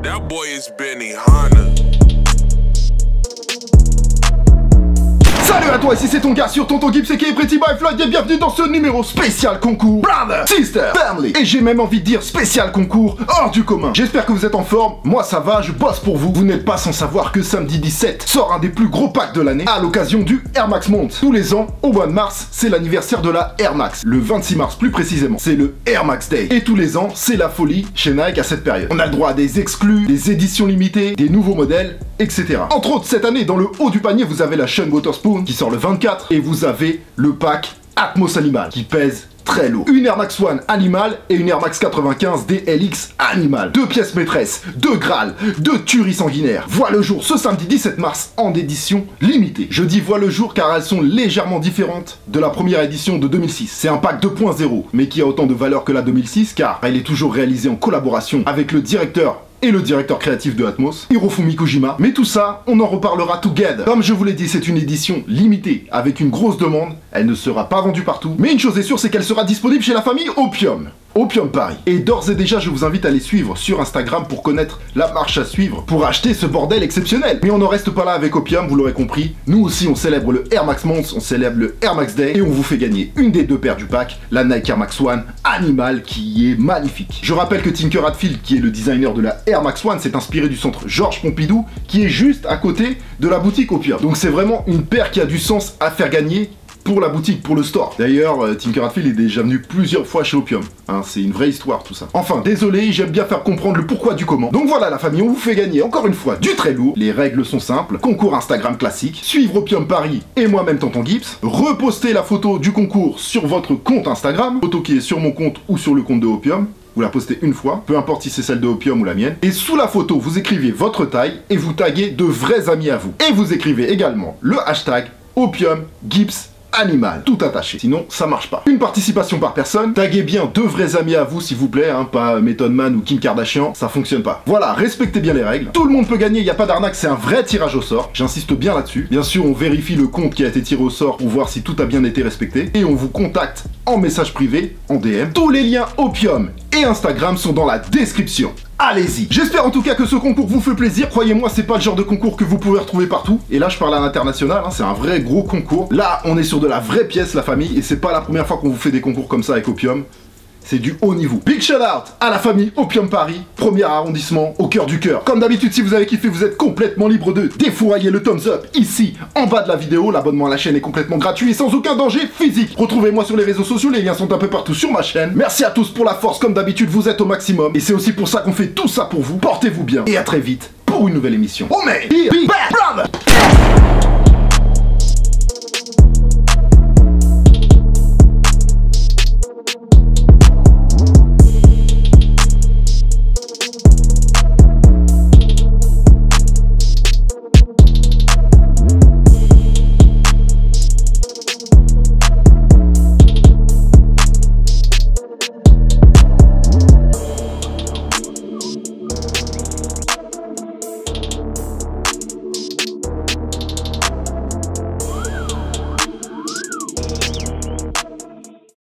That boy is Benny Hanna. Salut à toi, ici c'est ton gars sur Tonton Gibbs et qui est Pretty Boy Floyd et bienvenue dans ce numéro spécial concours Brother, Sister, Family. Et j'ai même envie de dire spécial concours hors du commun. J'espère que vous êtes en forme, moi ça va, je bosse pour vous. Vous n'êtes pas sans savoir que samedi 17 sort un des plus gros packs de l'année à l'occasion du Air Max Month. Tous les ans, au mois de mars, c'est l'anniversaire de la Air Max. Le 26 mars plus précisément, c'est le Air Max Day. Et tous les ans, c'est la folie chez Nike à cette période. On a le droit à des exclus, des éditions limitées, des nouveaux modèles, etc. Entre autres, cette année, dans le haut du panier, vous avez la Sean Wotherspoon qui sort le 24 et vous avez le pack Atmos Animal qui pèse très lourd. Une Air Max One Animal et une Air Max 95 DLX Animal. Deux pièces maîtresses, deux Graal, deux tueries sanguinaires. Voient le jour ce samedi 17 mars en édition limitée. Je dis voient le jour car elles sont légèrement différentes de la première édition de 2006. C'est un pack 2.0 mais qui a autant de valeur que la 2006 car elle est toujours réalisée en collaboration avec le directeur et le directeur créatif de Atmos, Hirofumi Kojima. Mais tout ça, on en reparlera together. Comme je vous l'ai dit, c'est une édition limitée, avec une grosse demande. Elle ne sera pas vendue partout. Mais une chose est sûre, c'est qu'elle sera disponible chez la famille Opium. Opium Paris. Et d'ores et déjà, je vous invite à les suivre sur Instagram pour connaître la marche à suivre, pour acheter ce bordel exceptionnel. Mais on n'en reste pas là avec Opium, vous l'aurez compris. Nous aussi, on célèbre le Air Max Month, on célèbre le Air Max Day, et on vous fait gagner une des deux paires du pack, la Nike Air Max One Animal, qui est magnifique. Je rappelle que Tinker Hatfield, qui est le designer de la Air Max One, s'est inspiré du centre Georges Pompidou, qui est juste à côté de la boutique Opium. Donc c'est vraiment une paire qui a du sens à faire gagner pour la boutique, pour le store. D'ailleurs, Tinker Hatfield est déjà venu plusieurs fois chez Opium. Hein, c'est une vraie histoire tout ça. Enfin, désolé, j'aime bien faire comprendre le pourquoi du comment. Donc voilà la famille, on vous fait gagner encore une fois du très lourd. Les règles sont simples. Concours Instagram classique. Suivre Opium Paris et moi-même Tonton Gibbs. Reposter la photo du concours sur votre compte Instagram. Photo qui est sur mon compte ou sur le compte de Opium. Vous la postez une fois, peu importe si c'est celle de Opium ou la mienne. Et sous la photo, vous écrivez votre taille et vous taguez de vrais amis à vous. Et vous écrivez également le hashtag Opium Gibbs Animal, tout attaché, sinon ça marche pas. Une participation par personne, taguez bien deux vrais amis à vous s'il vous plaît, hein, pas Method Man ou Kim Kardashian, ça fonctionne pas. Voilà, respectez bien les règles. Tout le monde peut gagner, il n'y a pas d'arnaque, c'est un vrai tirage au sort, j'insiste bien là-dessus. Bien sûr, on vérifie le compte qui a été tiré au sort pour voir si tout a bien été respecté, et on vous contacte en message privé, en DM. Tous les liens Opium et Instagram sont dans la description. Allez-y. J'espère en tout cas que ce concours vous fait plaisir. Croyez-moi, c'est pas le genre de concours que vous pouvez retrouver partout. Et là, je parle à l'international, hein, c'est un vrai gros concours. Là, on est sur de la vraie pièce, la famille, et c'est pas la première fois qu'on vous fait des concours comme ça avec Opium. C'est du haut niveau. Big shout out à la famille Opium Paris, premier arrondissement, au cœur du cœur. Comme d'habitude, si vous avez kiffé, vous êtes complètement libre de défourailler le thumbs up ici, en bas de la vidéo. L'abonnement à la chaîne est complètement gratuit et sans aucun danger physique. Retrouvez-moi sur les réseaux sociaux, les liens sont un peu partout sur ma chaîne. Merci à tous pour la force, comme d'habitude, vous êtes au maximum. Et c'est aussi pour ça qu'on fait tout ça pour vous. Portez-vous bien et à très vite pour une nouvelle émission. Oh mais, be back, brother!